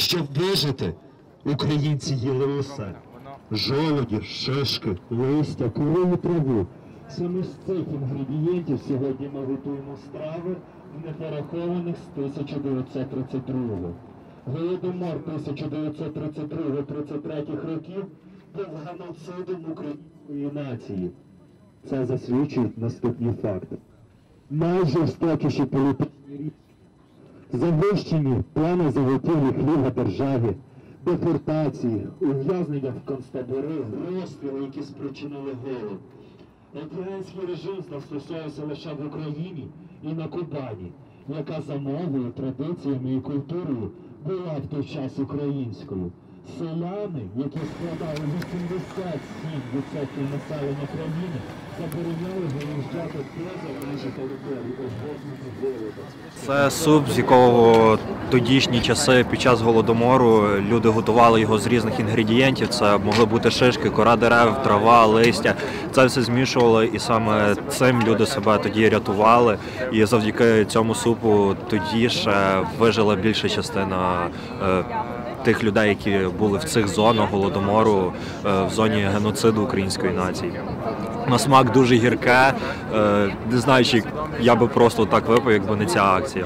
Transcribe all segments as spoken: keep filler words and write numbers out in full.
Щоб вижити, українці їли усе. Жолоді, шишки, листя, курили траву. Саме з цих інгредієнтів сьогодні ми готуємо страви, непорахованих з тисяча дев'ятсот тридцять другого. Голодомор тисяча дев'ятсот тридцять другого тридцять третього років був геноцидом української нації. Це засвідчують наступні факти. Найжорстокіші політичні рішення, завищені плани заготівлі хліба державі, депортації, ув'язнення в концтабори, розстріли, які спричинили голод. Радянський режим застосовувався лише в Україні і на Кубані, яка за мовою, традиціями і культурою була в той час українською. Селяни, які складали вісімдесят сім відсотків населення країни, забороняли виїжджати поза межі території охоплення голоду. Це суп, з якого тодішні часи під час голодомору люди готували його з різних інгредієнтів. Це могли бути шишки, кора дерев, трава, листя. Це все змішували, і саме цим люди себе тоді рятували. І завдяки цьому супу тоді ще вижила більша частина е, тих людей, які були в цих зонах голодомору, в зоні геноциду української нації. На смак дуже гірке, не знаю, чи я би просто так випив, якби не ця акція.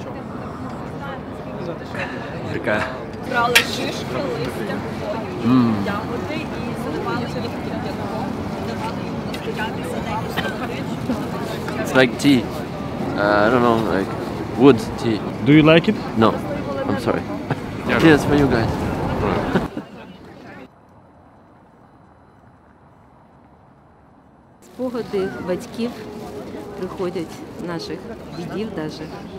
Гірке. Брали шишки, листя, потім ягоди і заливали сюди кип'ятком, давали йому настоятися декілька годин. It's like tea. Uh, I don't know, like wood tea. Do you like it? No, I'm sorry. Cheers for you guys. Спогади батьків приходять, наших дідів навіть.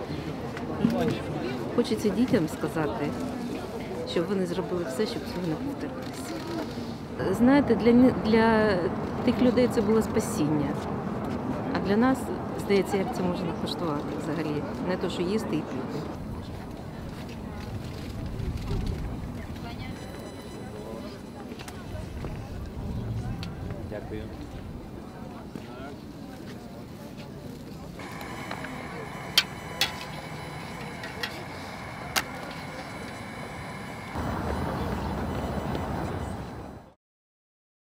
Хочеться дітям сказати, щоб вони зробили все, щоб цього не повторилося. Знаєте, для, для тих людей це було спасіння, а для нас, здається, як це можна коштувати взагалі. Не то, що їсти і пити. Дякую.